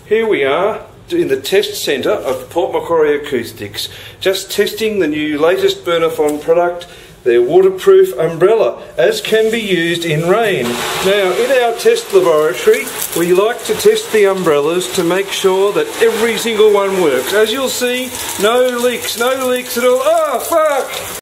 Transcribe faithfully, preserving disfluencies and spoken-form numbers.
Here we are in the test centre of Port Macquarie Acoustics, just testing the new latest Bernafon product, their waterproof umbrella, as can be used in rain. Now, in our test laboratory, we like to test the umbrellas to make sure that every single one works. As you'll see, no leaks, no leaks at all. Oh, fuck!